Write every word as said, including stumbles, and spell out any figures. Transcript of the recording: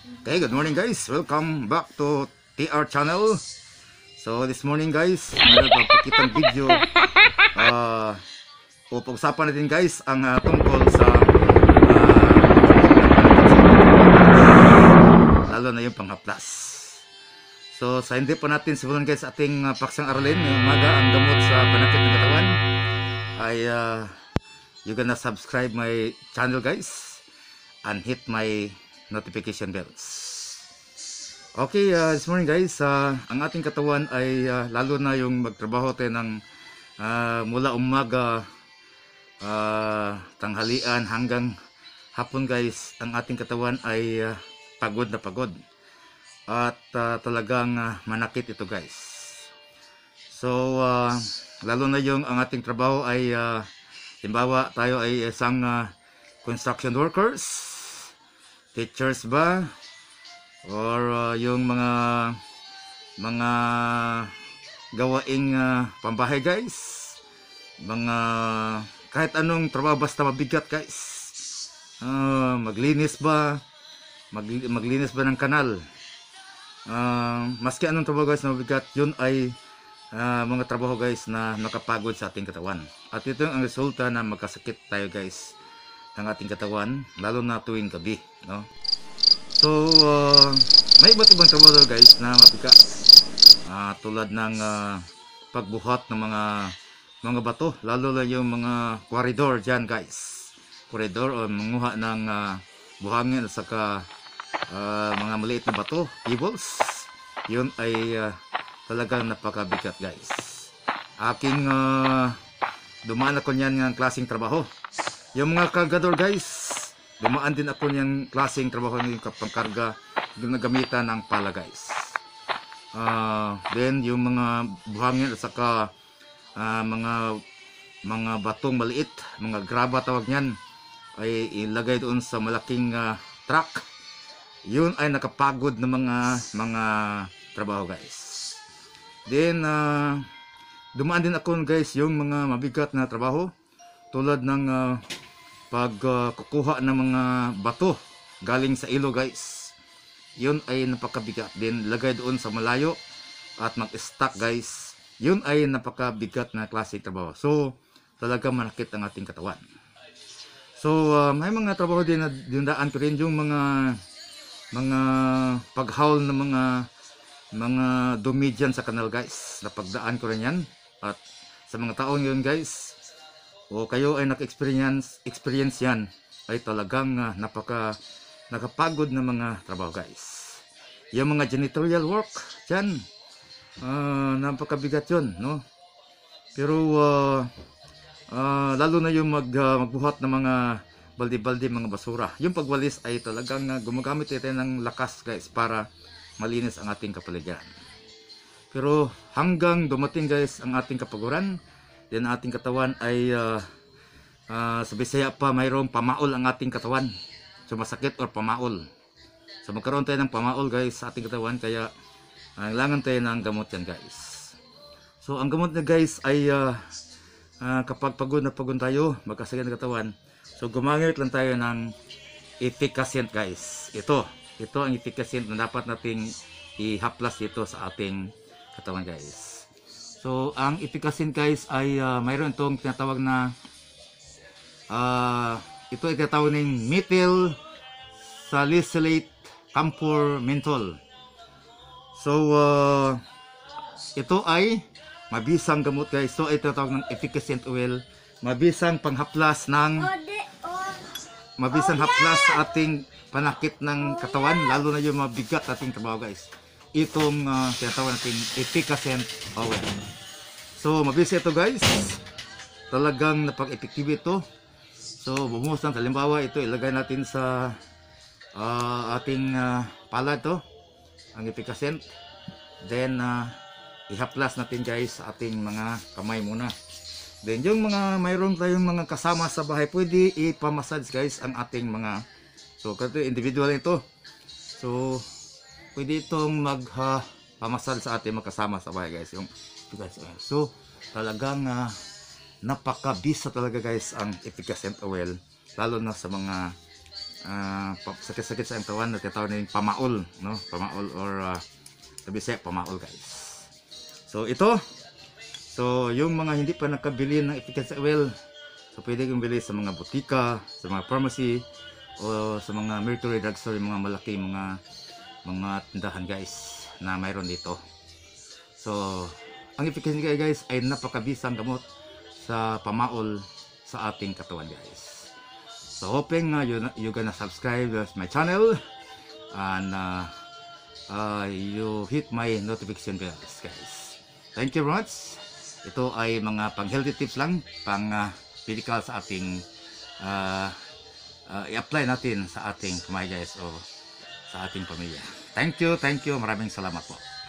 Okay, good morning guys. Welcome back to T R channel. So this morning guys, meron pagpakitang video. Uh, Upag-usapan natin guys ang uh, tungkol sa uh, lalo na yung panghaplas. So sa hindi pa natin simulan guys ating uh, paksang aralin ngayong umaga ang gamot sa panakit ng katawan ay uh, you gonna subscribe my channel guys and hit my notification bells. Okay, uh, this morning guys, uh, ang ating katawan ay uh, lalo na yung magtrabaho tayo ng uh, mula umaga, uh, tanghalian hanggang hapon guys, ang ating katawan ay uh, pagod na pagod at uh, talagang uh, manakit ito guys. So uh, lalo na yung ang ating trabaho ay uh, halimbawa tayo ay isang uh, construction workers, teachers ba, or uh, yung mga mga gawaing uh, pambahay guys, mga kahit anong trabaho basta mabigat guys, uh, maglinis ba, mag, maglinis ba ng kanal, uh, maski anong trabaho guys na mabigat, yun ay uh, mga trabaho guys na nakapagod sa ating katawan, at ito ang resulta na magkasakit tayo guys ng ating katawan, lalo na tuwing gabi, no? So uh, may iba't ibang trabaho guys na mabigat, uh, tulad ng uh, pagbuhat ng mga mga bato, lalo na yung mga koridor dyan guys, koridor o manguha ng uh, buhangin at saka uh, mga maliit na bato, pebbles, yun ay uh, talagang napakabigat guys. Aking uh, dumaan ako niyan ng klaseng trabaho. Yung mga kargador guys, dumaan din ako niyang klaseng trabaho ng pangkarga, yung nagamitan ng pala guys. Uh, then yung mga buhangin at saka uh, mga mga batong maliit, mga graba tawag niyan, ay ilagay doon sa malaking uh, truck. Yun ay nakapagod na mga mga trabaho guys. Then uh, dumaan din ako guys yung mga mabigat na trabaho, tulad ng uh, pag uh, kukuha ng mga bato galing sa ilo guys. Yun ay napakabigat din, lagay doon sa malayo at mag-stack guys. Yun ay napakabigat na klase trabaho. So talaga manakit ang ating katawan. So uh, may mga trabaho din na dinadaan ko rin, yung mga mga paghaul ng mga mga dumi dyan sa kanal guys, napagdaan ko rin yan. At sa mga taong yun guys, o kayo ay naka-experience experience yan, ay talagang uh, napaka nakapagod na mga trabaho guys. Yung mga janitorial work dyan, uh, napakabigat yun, no? Pero uh, uh, lalo na yung mag, uh, magbuhat ng mga balde-balde, mga basura, yung pagwalis ay talagang uh, gumagamit tayo ng lakas guys para malinis ang ating kapaligiran. Pero hanggang dumating guys ang ating kapaguran, yan ating katawan ay uh, uh, sa Bisaya pa mayroong pamaol ang ating katawan, sumasakit or pamaol. So magkaroon tayo ng pamaol guys sa ating katawan, kaya uh, kailangan tayo ng gamot yan guys. So ang gamot na guys ay uh, uh, kapag pagod na pagod tayo, magkasakit ng katawan, so gumamit lang tayo ng efficacent guys. Ito, ito ang efficacent na dapat nating ihaplas dito sa ating katawan guys. So ang efficacent guys ay uh, mayroon itong tinatawag na uh, ito ay tinatawag ng methyl salicylate camphor menthol. So uh, ito ay mabisang gamot guys. So ito tinatawag ng efficacent oil, mabisang panghaplas ng mabisang haplas sa ating panakit ng katawan, lalo na yung mabigat ating trabaho guys. Itong uh, tinatawag natin efficacent oil. So mabisa ito guys, talagang napag-effective ito. So bumuhos ng halimbawa, ito ilagay natin sa uh, ating uh, pala ito, ang efficacent. Then uh, ihaplas natin guys sa ating mga kamay muna. Then yung mga mayroon tayong mga kasama sa bahay, pwede ipamassage guys ang ating mga, so kasi individual ito, so pwede itong magpamassage uh, sa ating makasama sa bahay guys, yung guys. So talagang uh, napakabisa talaga guys ang efficacent oil, lalo na sa mga ah, pa- sakit-sakit sa ang katawan, nagkatawag na yung pamaol, no? Pamaol or uh, sabi siya, pamaol guys. So ito, so yung mga hindi pa nakabili ng efficacy oil, so pwede kong bili sa mga butika, sa mga pharmacy, o sa mga Mercury drugstore, yung mga malaki mga mga tindahan guys na mayroon dito. So ang efficacy guys ay napakabisang gamot sa pamaol sa ating katawan guys. So hoping uh, you you gonna subscribe to my channel and uh, uh, you hit my notification bells guys. Thank you very much. Ito ay mga pang healthy tips lang, pang uh, medical sa ating uh, uh, i-apply natin sa ating kamay guys o sa ating pamilya. Thank you, thank you. Maraming salamat po.